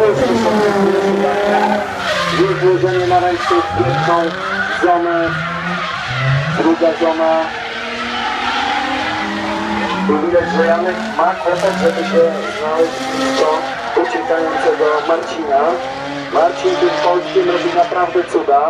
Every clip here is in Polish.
Już złożenie na ręce pierwszą zonę, druga zona. Tu widać, że Janek ma kłopot, żeby się znaleźć blisko uciekającego Marcina. Marcin tym polskim robi naprawdę cuda.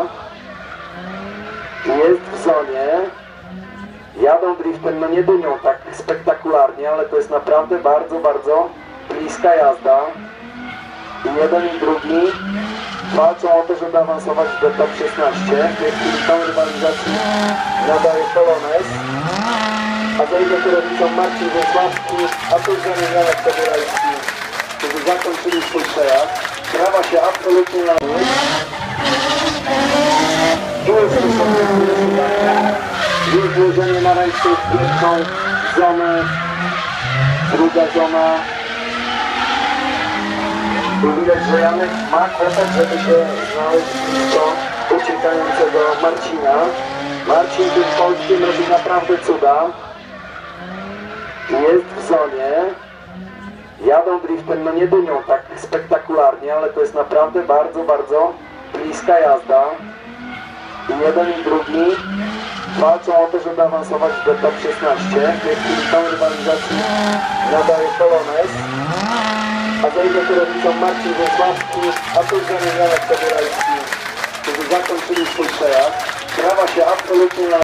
Jest w zonie. Jadą driftem, no nie dymią tak spektakularnie, ale to jest naprawdę bardzo, bardzo bliska jazda. I jeden i drugi walczą o to, żeby awansować do top 16. W tej chwili tą rywalizacji nadaje Polonez. A za jego kierownicą Marcin Włocławski, a tu Janek Sobierajski, którzy zakończyli swój przejazd. Sprawa się absolutnie na nic. Tu jest już złożenie na ręce pierwszą zonę, druga zona. Tu widać, że Janek ma kłopot, żeby się znaleźć blisko uciekającego Marcina. Marcin tym polskim robi naprawdę cuda. Jest w zonie. Jadą driftem, no nie dymią tak spektakularnie, ale to jest naprawdę bardzo, bardzo bliska jazda. I jeden i drugi walczą o to, żeby awansować do top 16. W tej chwili tą rywalizacji nadaje Polonez. A za jego kierownicą Marcin Włocławski, a tu Janek Sobierajski, którzy zakończyli swój przejazd. Sprawa się absolutnie na